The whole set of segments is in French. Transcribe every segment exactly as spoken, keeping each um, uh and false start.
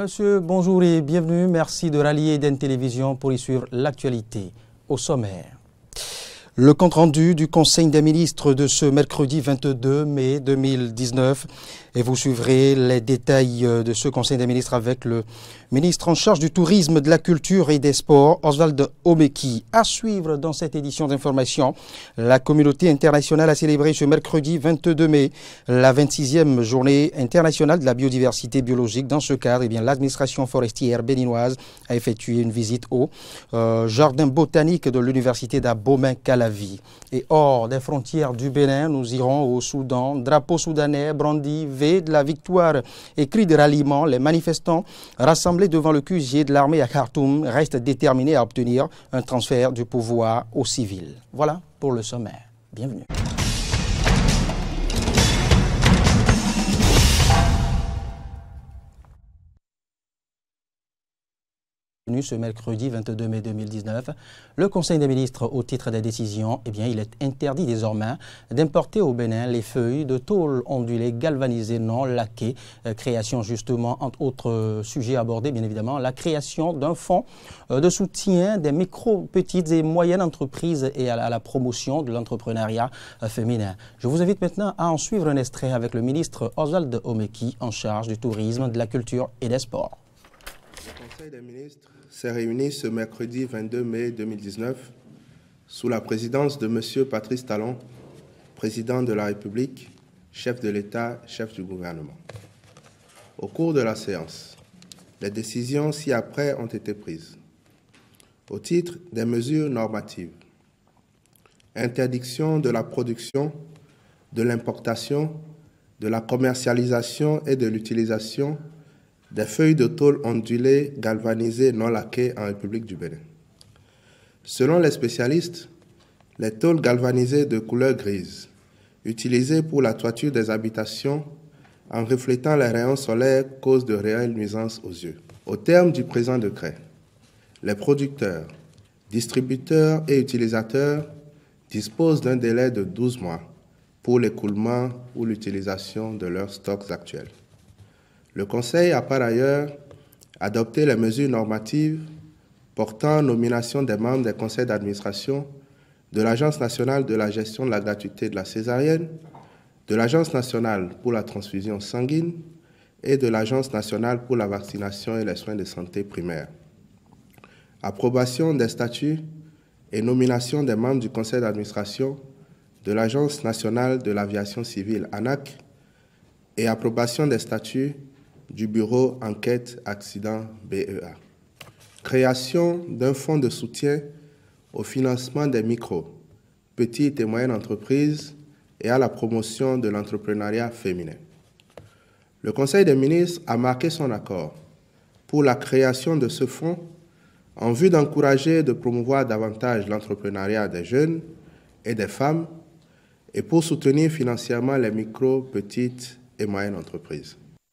messieurs, bonjour et bienvenue. Merci de rallier Eden Télévision pour y suivre l'actualité au sommaire. Le compte-rendu du Conseil des ministres de ce mercredi vingt-deux mai deux mille dix-neuf et vous suivrez les détails de ce Conseil des ministres avec le ministre en charge du tourisme, de la culture et des sports, Oswald Omeki. À suivre dans cette édition d'information, la communauté internationale a célébré ce mercredi vingt-deux mai la vingt-sixième journée internationale de la biodiversité biologique. Dans ce cadre, eh bien, l'administration forestière béninoise a effectué une visite au euh, jardin botanique de l'université d'Abomey-Calavi. Et hors des frontières du Bénin, nous irons au Soudan. Drapeau soudanais, brandi, V de la victoire et cri de ralliement. Les manifestants rassemblés devant le Q G de l'armée à Khartoum restent déterminés à obtenir un transfert du pouvoir aux civils. Voilà pour le sommaire. Bienvenue. Ce mercredi vingt-deux mai deux mille dix-neuf, le Conseil des ministres, au titre des décisions, eh bien, il est interdit désormais d'importer au Bénin les feuilles de tôle ondulée galvanisée non laquée. Euh, création justement, entre autres euh, sujets abordés, bien évidemment, la création d'un fonds euh, de soutien des micro, petites et moyennes entreprises et à la, à la promotion de l'entrepreneuriat euh, féminin. Je vous invite maintenant à en suivre un extrait avec le ministre Oswald Omeki en charge du tourisme, de la culture et des sports. Le Conseil des ministres s'est réuni ce mercredi vingt-deux mai deux mille dix-neuf sous la présidence de M. Patrice Talon, président de la République, chef de l'État, chef du gouvernement. Au cours de la séance, les décisions ci-après ont été prises. Au titre des mesures normatives, interdiction de la production, de l'importation, de la commercialisation et de l'utilisation des feuilles de tôle ondulées galvanisées non laquées en République du Bénin. Selon les spécialistes, les tôles galvanisées de couleur grise, utilisées pour la toiture des habitations en reflétant les rayons solaires, causent de réelles nuisances aux yeux. Au terme du présent décret, les producteurs, distributeurs et utilisateurs disposent d'un délai de douze mois pour l'écoulement ou l'utilisation de leurs stocks actuels. Le Conseil a par ailleurs adopté les mesures normatives portant nomination des membres des conseils d'administration de l'Agence nationale de la gestion de la gratuité de la césarienne, de l'Agence nationale pour la transfusion sanguine et de l'Agence nationale pour la vaccination et les soins de santé primaires. Approbation des statuts et nomination des membres du conseil d'administration de l'Agence nationale de l'aviation civile, ANAC, et approbation des statuts du Bureau Enquête Accident B E A. Création d'un fonds de soutien au financement des micro, petites et moyennes entreprises et à la promotion de l'entrepreneuriat féminin. Le Conseil des ministres a marqué son accord pour la création de ce fonds en vue d'encourager et de promouvoir davantage l'entrepreneuriat des jeunes et des femmes et pour soutenir financièrement les micro, petites et moyennes entreprises.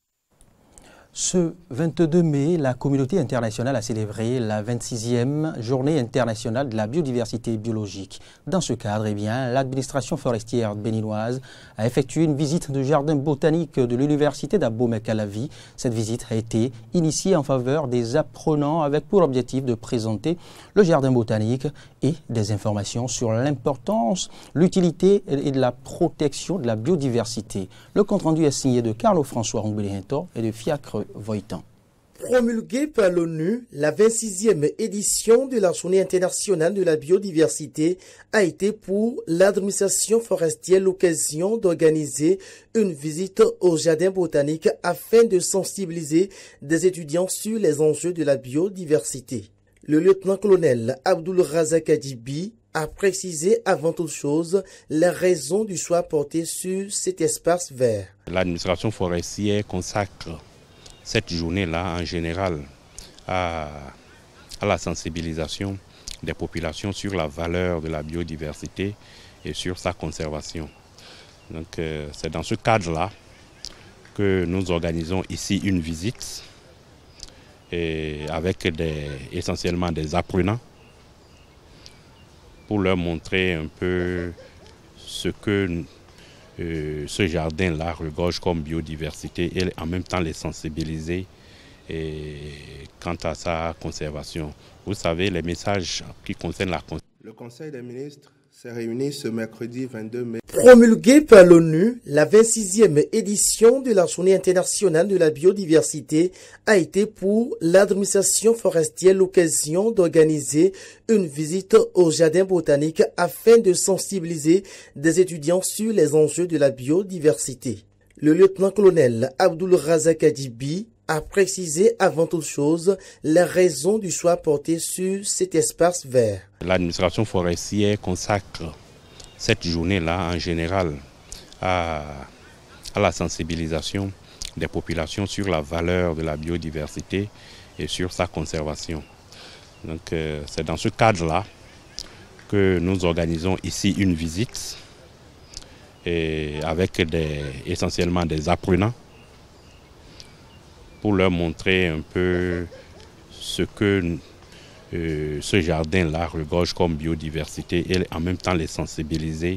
Ce vingt-deux mai, la communauté internationale a célébré la vingt-sixième journée internationale de la biodiversité biologique. Dans ce cadre, eh bien, l'administration forestière béninoise a effectué une visite de jardin botanique de l'université d'Abomey-Calavi. Cette visite a été initiée en faveur des apprenants avec pour objectif de présenter le jardin botanique et des informations sur l'importance, l'utilité et de la protection de la biodiversité. Le compte-rendu est signé de Carlo-François Rongbeli-Hinton et de Fiacre Voitan. Promulguée par l'ONU, la vingt-sixième édition de la Journée internationale de la biodiversité a été pour l'administration forestière l'occasion d'organiser une visite au jardin botanique afin de sensibiliser des étudiants sur les enjeux de la biodiversité. Le lieutenant-colonel Abdul Razak Adibi a précisé avant toute chose les raisons du choix porté sur cet espace vert. L'administration forestière consacre cette journée-là, en général, à, à la sensibilisation des populations sur la valeur de la biodiversité et sur sa conservation. Donc, euh, c'est dans ce cadre-là que nous organisons ici une visite et avec des, essentiellement des apprenants pour leur montrer un peu ce que euh, ce jardin-là regorge comme biodiversité et en même temps les sensibiliser et quant à sa conservation. Vous savez, les messages qui concernent la conservation. Le Conseil des ministres s'est réuni ce mercredi vingt-deux mai. Promulguée par l'ONU, la vingt-sixième édition de la Journée internationale de la biodiversité a été pour l'administration forestière l'occasion d'organiser une visite au jardin botanique afin de sensibiliser des étudiants sur les enjeux de la biodiversité. Le lieutenant-colonel Abdul Razak Adibi a précisé avant toute chose les raisons du choix porté sur cet espace vert. L'administration forestière consacre cette journée-là en général à, à la sensibilisation des populations sur la valeur de la biodiversité et sur sa conservation. Donc euh, c'est dans ce cadre-là que nous organisons ici une visite et avec des, essentiellement des apprenants pour leur montrer un peu ce que euh, ce jardin-là regorge comme biodiversité et en même temps les sensibiliser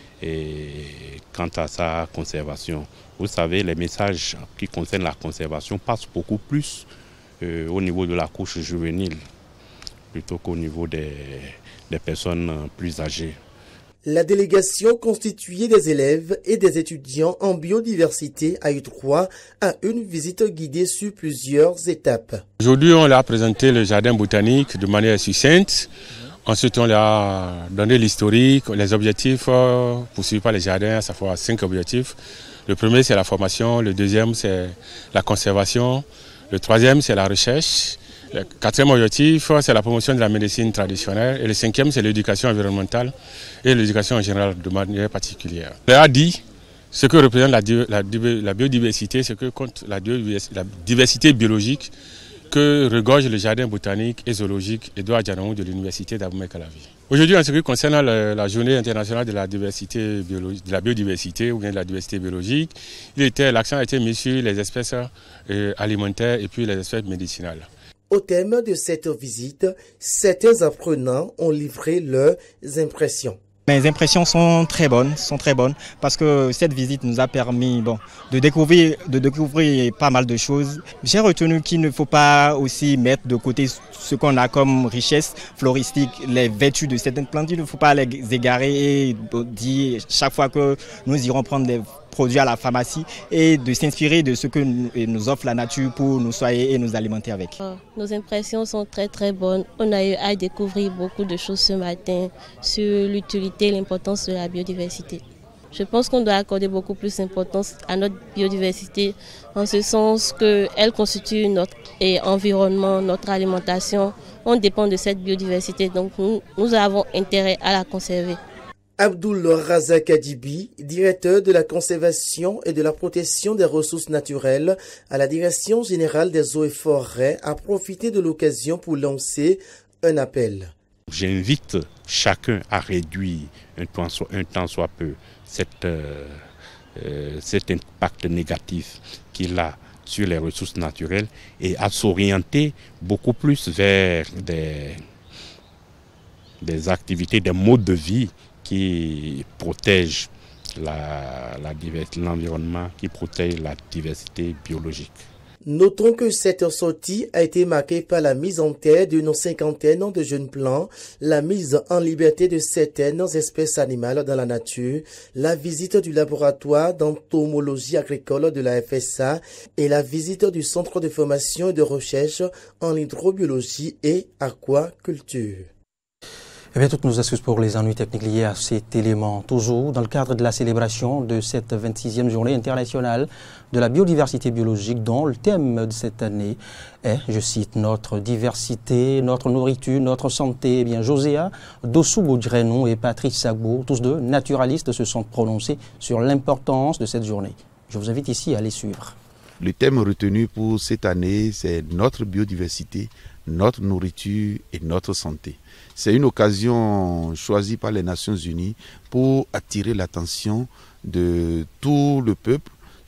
et, quant à sa conservation. Vous savez, les messages qui concernent la conservation passent beaucoup plus euh, au niveau de la couche juvénile plutôt qu'au niveau des, des personnes plus âgées. La délégation constituée des élèves et des étudiants en biodiversité a eu droit à une visite guidée sur plusieurs étapes. Aujourd'hui, on leur a présenté le jardin botanique de manière succincte. Ensuite, on leur a donné l'historique, les objectifs poursuivis par les jardins, à savoir cinq objectifs. Le premier, c'est la formation. Le deuxième, c'est la conservation. Le troisième, c'est la recherche. Le quatrième objectif, c'est la promotion de la médecine traditionnelle. Et le cinquième, c'est l'éducation environnementale et l'éducation en général de manière particulière. On a dit ce que représente la, la, la biodiversité, ce que compte la, la diversité biologique que regorge le jardin botanique et zoologique Edouard Djanomou de l'université d'Abomey-Calavi. Aujourd'hui, en ce qui concerne la, la journée internationale de la, diversité biologique, de la biodiversité ou bien de la diversité biologique, l'accent a été mis sur les espèces euh, alimentaires et puis les espèces médicinales. Au thème de cette visite, certains apprenants ont livré leurs impressions. Mes impressions sont très bonnes, sont très bonnes parce que cette visite nous a permis bon, de, découvrir, de découvrir pas mal de choses. J'ai retenu qu'il ne faut pas aussi mettre de côté ce qu'on a comme richesse floristique, les vertus de certaines plantes. Il ne faut pas les égarer et dire chaque fois que nous irons prendre des produits à la pharmacie et de s'inspirer de ce que nous offre la nature pour nous soigner et nous alimenter avec. Nos impressions sont très très bonnes. On a eu à découvrir beaucoup de choses ce matin sur l'utilité et l'importance de la biodiversité. Je pense qu'on doit accorder beaucoup plus d'importance à notre biodiversité en ce sens qu'elle constitue notre environnement, notre alimentation. On dépend de cette biodiversité, donc nous, nous avons intérêt à la conserver. Abdul Razak Adibi, directeur de la conservation et de la protection des ressources naturelles à la Direction générale des eaux et forêts, a profité de l'occasion pour lancer un appel. J'invite chacun à réduire un temps soit, un temps soit peu cette, euh, euh, cet impact négatif qu'il a sur les ressources naturelles et à s'orienter beaucoup plus vers des, des activités, des modes de vie qui protègent l'environnement, qui protègent la diversité biologique. Notons que cette sortie a été marquée par la mise en terre d'une cinquantaine de jeunes plants, la mise en liberté de certaines espèces animales dans la nature, la visite du laboratoire d'entomologie agricole de la F S A et la visite du centre de formation et de recherche en hydrobiologie et aquaculture. Eh bien, toutes nos excuses pour les ennuis techniques liés à cet élément. Toujours dans le cadre de la célébration de cette vingt-sixième journée internationale de la biodiversité biologique, dont le thème de cette année est, je cite, notre diversité, notre nourriture, notre santé. Eh bien, Joséa Dossou-Boudjrenou et Patrice Sagbo, tous deux naturalistes, se sont prononcés sur l'importance de cette journée. Je vous invite ici à les suivre. Le thème retenu pour cette année, c'est notre biodiversité, notre nourriture et notre santé. C'est une occasion choisie par les Nations Unies pour attirer l'attention de tout le peuple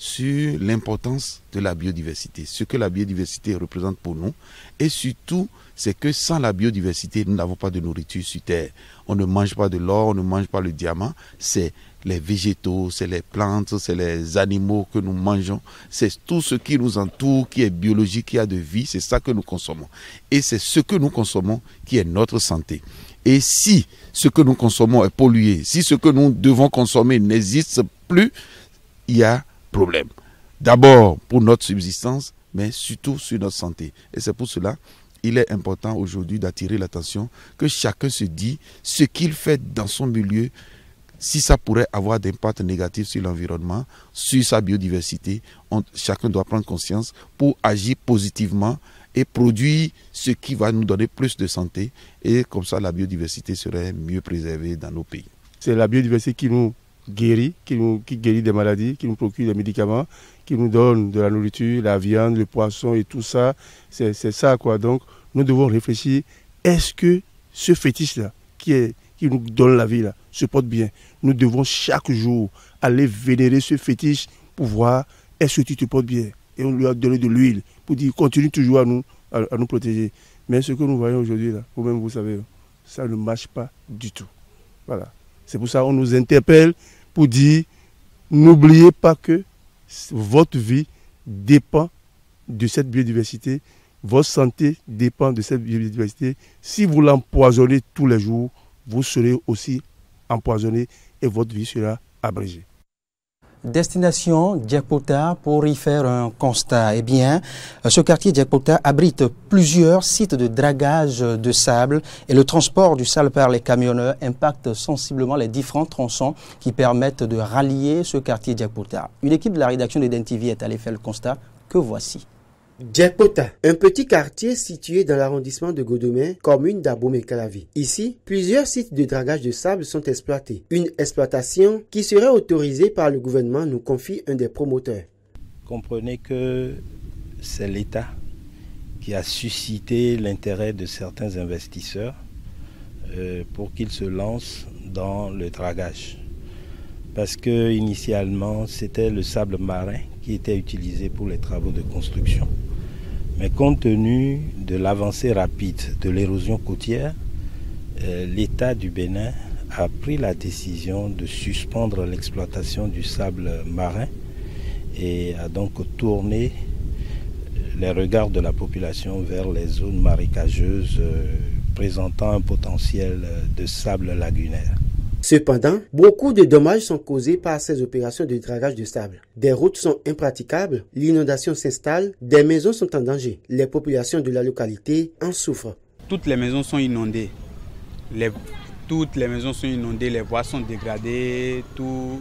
sur l'importance de la biodiversité, ce que la biodiversité représente pour nous. Et surtout, c'est que sans la biodiversité, nous n'avons pas de nourriture sur Terre. On ne mange pas de l'or, on ne mange pas le diamant. C'est les végétaux, c'est les plantes, c'est les animaux que nous mangeons. C'est tout ce qui nous entoure, qui est biologique, qui a de vie, c'est ça que nous consommons. Et c'est ce que nous consommons qui est notre santé. Et si ce que nous consommons est pollué, si ce que nous devons consommer n'existe plus, il y a problème. D'abord pour notre subsistance, mais surtout sur notre santé. Et c'est pour cela qu'il est important aujourd'hui d'attirer l'attention, que chacun se dit ce qu'il fait dans son milieu, si ça pourrait avoir d'impact négatif sur l'environnement, sur sa biodiversité, on, chacun doit prendre conscience pour agir positivement et produire ce qui va nous donner plus de santé. Et comme ça, la biodiversité serait mieux préservée dans nos pays. C'est la biodiversité qui nous guérit, qui, nous, qui guérit des maladies, qui nous procure des médicaments, qui nous donne de la nourriture, la viande, le poisson et tout ça. C'est ça, quoi. Donc, nous devons réfléchir, est-ce que ce fétiche-là, qui, est, qui nous donne la vie, là, se porte bien? Nous devons chaque jour aller vénérer ce fétiche pour voir, est-ce que tu te portes bien? Et on lui a donné de l'huile pour dire, continue toujours à nous, à, à nous protéger. Mais ce que nous voyons aujourd'hui, là, vous-même vous savez, ça ne marche pas du tout. Voilà. C'est pour ça qu'on nous interpelle pour dire, n'oubliez pas que votre vie dépend de cette biodiversité, votre santé dépend de cette biodiversité. Si vous l'empoisonnez tous les jours, vous serez aussi empoisonné et votre vie sera abrégée. Destination Diakpota pour y faire un constat. Eh bien, ce quartier Diakpota abrite plusieurs sites de dragage de sable et le transport du sable par les camionneurs impacte sensiblement les différents tronçons qui permettent de rallier ce quartier Diakpota. Une équipe de la rédaction d'Eden T V est allée faire le constat que voici. Diakpota, un petit quartier situé dans l'arrondissement de Godomé, commune d'Abomey-Calavi. Ici, plusieurs sites de dragage de sable sont exploités. Une exploitation qui serait autorisée par le gouvernement, nous confie un des promoteurs. Comprenez que c'est l'État qui a suscité l'intérêt de certains investisseurs euh, pour qu'ils se lancent dans le dragage. Parce que initialement, c'était le sable marin qui était utilisé pour les travaux de construction. Mais compte tenu de l'avancée rapide de l'érosion côtière, euh, l'État du Bénin a pris la décision de suspendre l'exploitation du sable marin et a donc tourné les regards de la population vers les zones marécageuses euh, présentant un potentiel de sable lagunaire. Cependant, beaucoup de dommages sont causés par ces opérations de dragage de sable. Des routes sont impraticables, l'inondation s'installe, des maisons sont en danger. Les populations de la localité en souffrent. Toutes les maisons sont inondées. Les, toutes les maisons sont inondées, les voies sont dégradées, tout.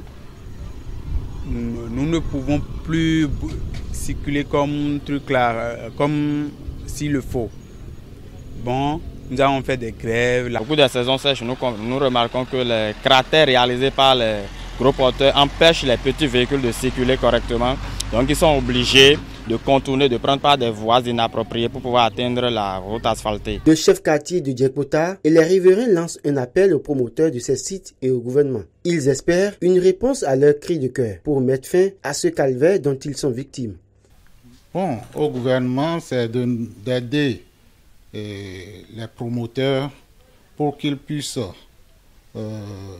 Nous, nous ne pouvons plus circuler comme truc là, comme s'il le faut. Bon. Nous avons fait des grèves. Beaucoup de saisons sèches, nous, nous remarquons que les cratères réalisés par les gros porteurs empêchent les petits véhicules de circuler correctement. Donc ils sont obligés de contourner, de prendre par des voies inappropriées pour pouvoir atteindre la route asphaltée. Le chef quartier de Diakpota et les riverains lancent un appel aux promoteurs de ces sites et au gouvernement. Ils espèrent une réponse à leur cri de cœur pour mettre fin à ce calvaire dont ils sont victimes. Bon, au gouvernement, c'est d'aider et les promoteurs pour qu'ils puissent euh,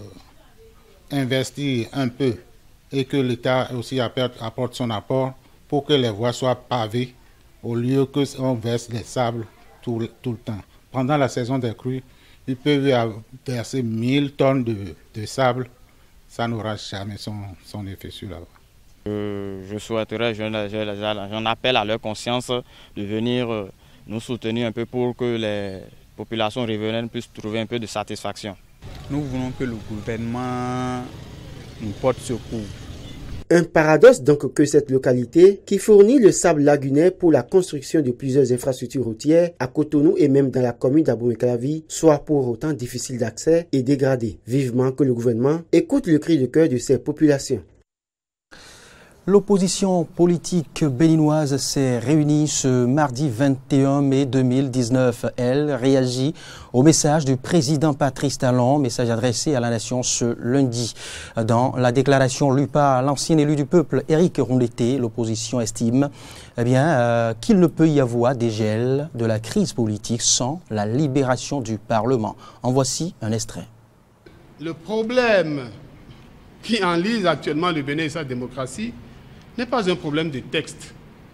investir un peu et que l'État aussi apporte son apport pour que les voies soient pavées au lieu que on verse les sables tout, tout le temps. Pendant la saison des crues, ils peuvent verser mille tonnes de, de sable, ça n'aura jamais son, son effet sur la voie. Euh, je souhaiterais, j'en appelle à leur conscience de venir euh, nous soutenir un peu pour que les populations riveraines puissent trouver un peu de satisfaction. Nous voulons que le gouvernement nous porte secours. Un paradoxe donc que cette localité, qui fournit le sable lagunaire pour la construction de plusieurs infrastructures routières à Cotonou et même dans la commune d'Abomey-Calavi, soit pour autant difficile d'accès et dégradée. Vivement que le gouvernement écoute le cri de cœur de ces populations. L'opposition politique béninoise s'est réunie ce mardi vingt et un mai deux mille dix-neuf. Elle réagit au message du président Patrice Talon, message adressé à la nation ce lundi. Dans la déclaration lue par l'ancien élu du peuple, Éric Rondeté, l'opposition estime eh bien, euh, qu'il ne peut y avoir dégel de la crise politique sans la libération du Parlement. En voici un extrait. Le problème qui enlise actuellement le Bénin et sa démocratie n'est pas un problème de texte.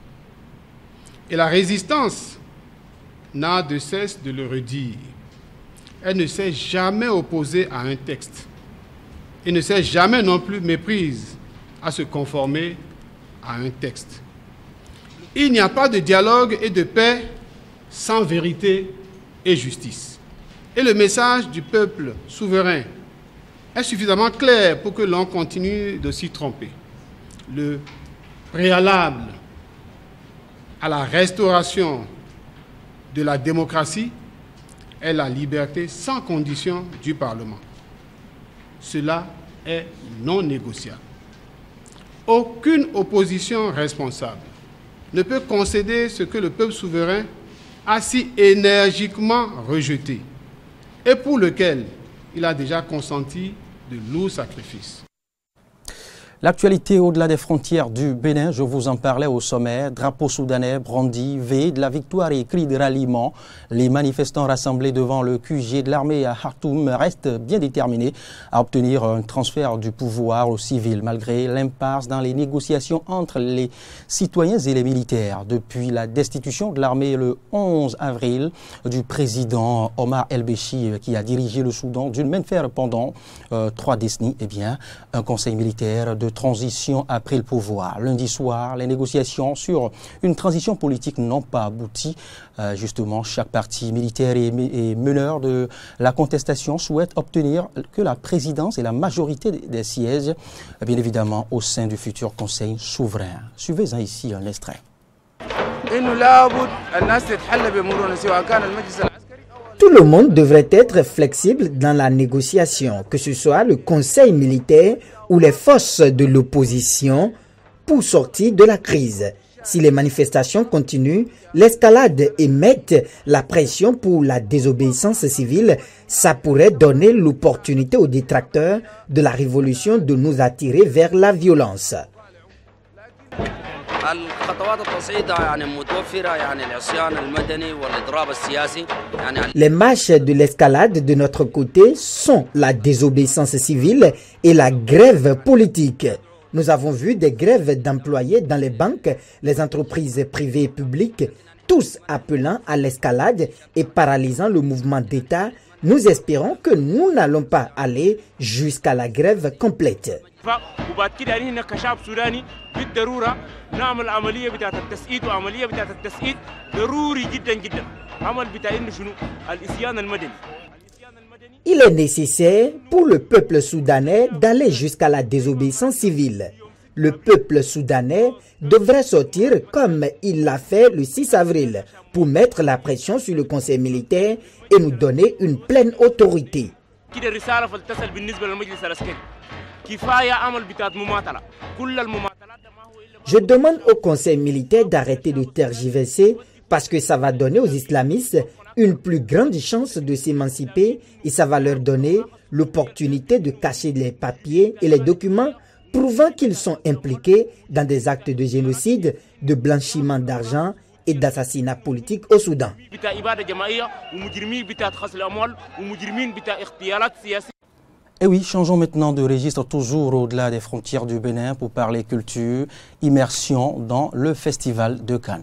Et la résistance n'a de cesse de le redire. Elle ne s'est jamais opposée à un texte et ne s'est jamais non plus méprise à se conformer à un texte. Il n'y a pas de dialogue et de paix sans vérité et justice. Et le message du peuple souverain est suffisamment clair pour que l'on continue de s'y tromper. Le préalable à la restauration de la démocratie est la liberté sans condition du Parlement. Cela est non négociable. Aucune opposition responsable ne peut concéder ce que le peuple souverain a si énergiquement rejeté et pour lequel il a déjà consenti de lourds sacrifices. L'actualité au-delà des frontières du Bénin, je vous en parlais au sommet, drapeau soudanais, brandi, veille de la victoire et cri de ralliement. Les manifestants rassemblés devant le Q G de l'armée à Khartoum restent bien déterminés à obtenir un transfert du pouvoir aux civils, malgré l'impasse dans les négociations entre les citoyens et les militaires. Depuis la destitution de l'armée le onze avril du président Omar El-Béchir, qui a dirigé le Soudan d'une main de fer pendant euh, trois décennies, eh bien, un conseil militaire de transition a pris le pouvoir. Lundi soir, les négociations sur une transition politique n'ont pas abouti. Euh, justement, chaque parti militaire et, et meneur de la contestation souhaite obtenir que la présidence et la majorité des sièges, bien évidemment, au sein du futur Conseil souverain. Suivez-en ici un extrait. Tout le monde devrait être flexible dans la négociation, que ce soit le conseil militaire ou les forces de l'opposition, pour sortir de la crise. Si les manifestations continuent, l'escalade et mettent la pression pour la désobéissance civile, ça pourrait donner l'opportunité aux détracteurs de la révolution de nous attirer vers la violence. Les marches de l'escalade de notre côté sont la désobéissance civile et la grève politique. Nous avons vu des grèves d'employés dans les banques, les entreprises privées et publiques, tous appelant à l'escalade et paralysant le mouvement d'État. Nous espérons que nous n'allons pas aller jusqu'à la grève complète. Il est nécessaire pour le peuple soudanais d'aller jusqu'à la désobéissance civile. Le peuple soudanais devrait sortir comme il l'a fait le six avril pour mettre la pression sur le conseil militaire et nous donner une pleine autorité. Je demande au conseil militaire d'arrêter de tergiverser parce que ça va donner aux islamistes une plus grande chance de s'émanciper et ça va leur donner l'opportunité de cacher les papiers et les documents prouvant qu'ils sont impliqués dans des actes de génocide, de blanchiment d'argent et d'assassinat politique au Soudan. Et oui, changeons maintenant de registre, toujours au-delà des frontières du Bénin, pour parler culture, immersion dans le festival de Cannes.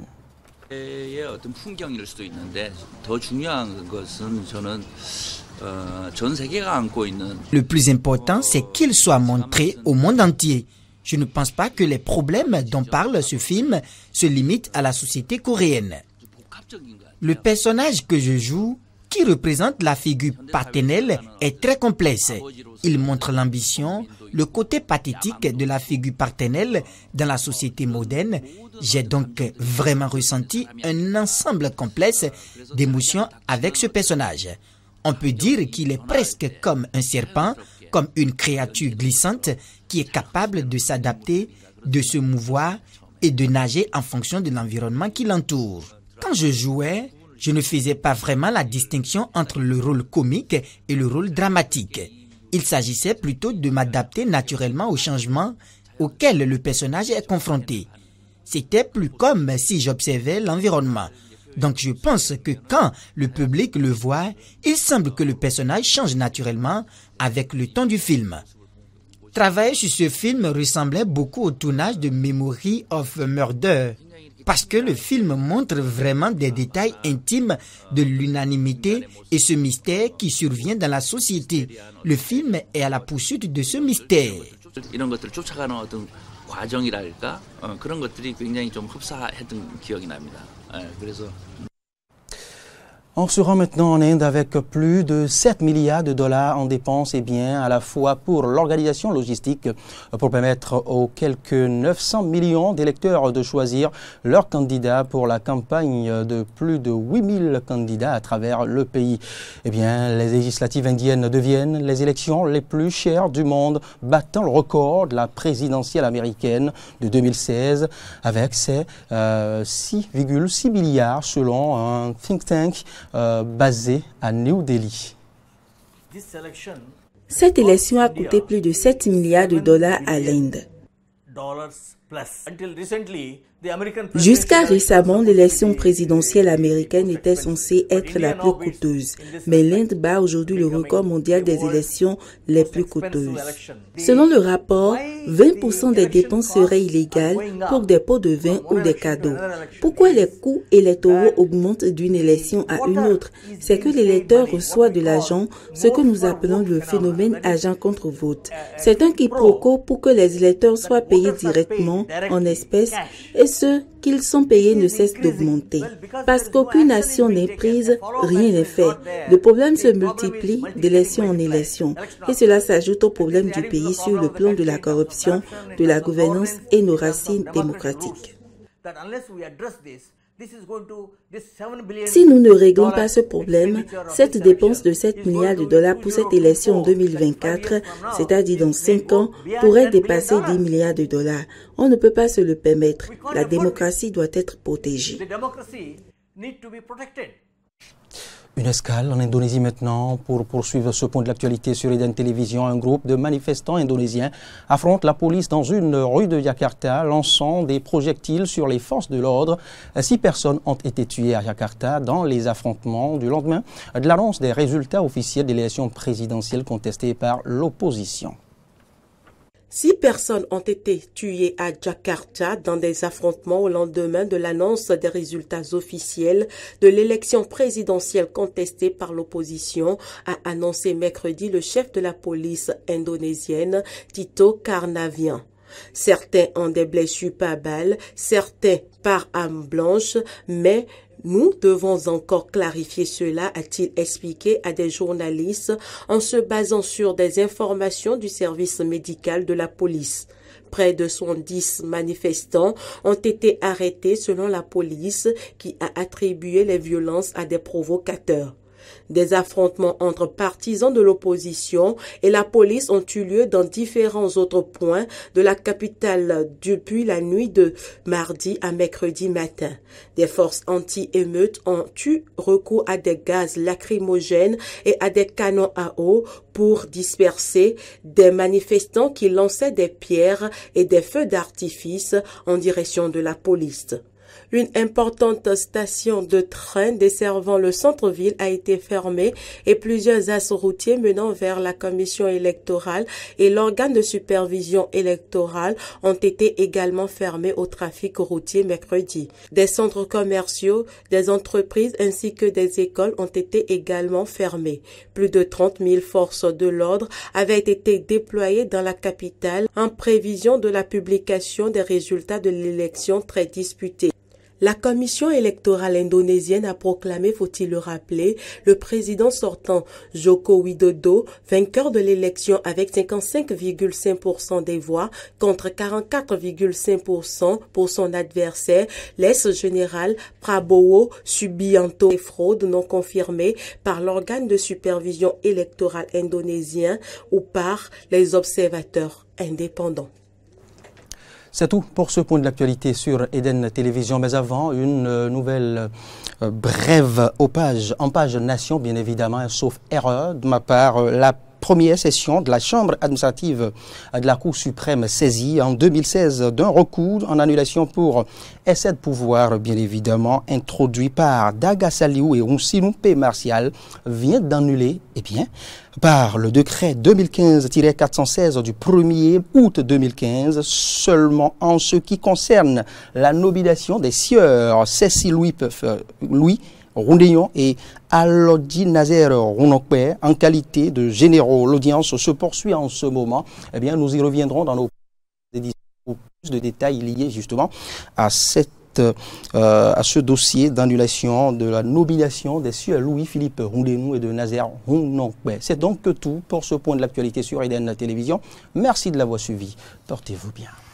Le plus important, c'est qu'il soit montré au monde entier. Je ne pense pas que les problèmes dont parle ce film se limitent à la société coréenne. Le personnage que je joue, qui représente la figure paternelle, est très complexe. Il montre l'ambition, le côté pathétique de la figure paternelle dans la société moderne. J'ai donc vraiment ressenti un ensemble complexe d'émotions avec ce personnage. On peut dire qu'il est presque comme un serpent, comme une créature glissante qui est capable de s'adapter de se mouvoir et de nager en fonction de l'environnement qui l'entoure. Quand je jouais, je ne faisais pas vraiment la distinction entre le rôle comique et le rôle dramatique. Il s'agissait plutôt de m'adapter naturellement aux changements auxquels le personnage est confronté. C'était plus comme si j'observais l'environnement. Donc je pense que quand le public le voit, il semble que le personnage change naturellement avec le ton du film. Travailler sur ce film ressemblait beaucoup au tournage de Memory of Murder, parce que le film montre vraiment des détails intimes de l'unanimité et ce mystère qui survient dans la société. Le film est à la poursuite de ce mystère. 이런 것들을 쫓아가는 어떤 과정이랄까 어, 그런 것들이 굉장히 좀 흡사했던 기억이 납니다. 예, 그래서 On se rend maintenant en Inde avec plus de sept milliards de dollars en dépenses et biens à la fois pour l'organisation logistique pour permettre aux quelques neuf cents millions d'électeurs de choisir leur candidat pour la campagne de plus de huit mille candidats à travers le pays. Eh bien, les législatives indiennes deviennent les élections les plus chères du monde, battant le record de la présidentielle américaine de deux mille seize avec ses euh, six virgule six milliards selon un think tank Euh, basé à New Delhi. Cette élection a coûté plus de sept milliards de dollars à l'Inde. Jusqu'à récemment, l'élection présidentielle américaine était censée être la plus coûteuse, mais l'Inde bat aujourd'hui le record mondial des élections les plus coûteuses. Selon le rapport, vingt pour cent des dépenses seraient illégales pour des pots de vin ou des cadeaux. Pourquoi les coûts électoraux augmentent d'une élection à une autre? C'est que l'électeur reçoit de l'argent, ce que nous appelons le phénomène agent contre vote. C'est un quiproquo pour que les électeurs soient payés directement en espèces et ceux qu'ils sont payés ne cessent d'augmenter. Parce qu'aucune action n'est prise, rien n'est fait. Le problème se multiplie d'élection en élection et cela s'ajoute au problème du pays sur le plan de la corruption, de la gouvernance et nos racines démocratiques. Si nous ne réglons pas ce problème, cette dépense de sept milliards de dollars pour cette élection en deux mille vingt-quatre, c'est-à-dire dans cinq ans, pourrait dépasser dix milliards de dollars. On ne peut pas se le permettre. La démocratie doit être protégée. Une escale en Indonésie maintenant pour poursuivre ce point de l'actualité sur Eden Télévision. Un groupe de manifestants indonésiens affronte la police dans une rue de Jakarta, lançant des projectiles sur les forces de l'ordre. Six personnes ont été tuées à Jakarta dans les affrontements du lendemain de l'annonce des résultats officiels de l'élection présidentielle contestée par l'opposition. Six personnes ont été tuées à Jakarta dans des affrontements au lendemain de l'annonce des résultats officiels de l'élection présidentielle contestée par l'opposition, a annoncé mercredi le chef de la police indonésienne, Tito Karnavian. Certains ont des blessures par balle, certains par arme blanche, mais nous devons encore clarifier cela, a-t-il expliqué à des journalistes en se basant sur des informations du service médical de la police. Près de soixante-dix manifestants ont été arrêtés selon la police qui a attribué les violences à des provocateurs. Des affrontements entre partisans de l'opposition et la police ont eu lieu dans différents autres points de la capitale depuis la nuit de mardi à mercredi matin. Des forces anti-émeutes ont eu recours à des gaz lacrymogènes et à des canons à eau pour disperser des manifestants qui lançaient des pierres et des feux d'artifice en direction de la police. Une importante station de train desservant le centre-ville a été fermée et plusieurs axes routiers menant vers la commission électorale et l'organe de supervision électorale ont été également fermés au trafic routier mercredi. Des centres commerciaux, des entreprises ainsi que des écoles ont été également fermés. Plus de trente mille forces de l'ordre avaient été déployées dans la capitale en prévision de la publication des résultats de l'élection très disputée. La commission électorale indonésienne a proclamé, faut-il le rappeler, le président sortant Joko Widodo vainqueur de l'élection avec cinquante-cinq virgule cinq pour cent des voix contre quarante-quatre virgule cinq pour cent pour son adversaire, l'ex-général Prabowo Subianto. Des fraudes non confirmées par l'organe de supervision électorale indonésien ou par les observateurs indépendants. C'est tout pour ce point de l'actualité sur Eden Télévision. Mais avant, une euh, nouvelle euh, brève aux pages, en page Nation, bien évidemment, sauf erreur de ma part, euh, la première session de la Chambre administrative de la Cour suprême saisie en deux mille seize d'un recours en annulation pour excès de pouvoir, bien évidemment, introduit par Daga Saliou et Onsilumpe Martial, vient d'annuler, eh bien, par le décret deux mille quinze tiret quatre cent seize du premier août deux mille quinze, seulement en ce qui concerne la nomination des sieurs Cécile Louis, Louis Roundéon et Alodi Nazer Rounokpe en qualité de généraux. L'audience se poursuit en ce moment. Eh bien, nous y reviendrons dans nos éditions pour plus de détails liés justement à cette Euh, à ce dossier d'annulation de la nomination des sieurs Louis-Philippe Roundénou et de Nazer Rounokpe. C'est donc tout pour ce point de l'actualité sur Eden Télévision. Merci de l'avoir suivi. Portez-vous bien.